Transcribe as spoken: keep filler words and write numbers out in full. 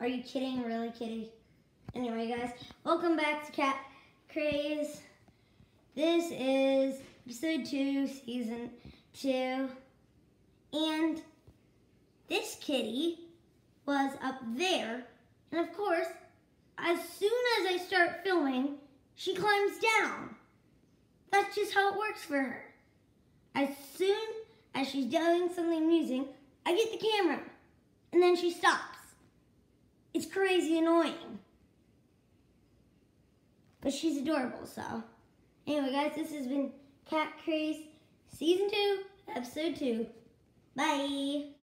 Are you kidding? Really, kitty? Anyway, guys, welcome back to Cat Craze. This is episode two, season two. And this kitty was up there. And of course, as soon as I start filming, she climbs down. That's just how it works for her. As soon as she's doing something amusing, I get the camera. And then she stops. It's crazy annoying. But she's adorable, so. Anyway, guys, this has been Cat Craze Season two, Episode two. Bye.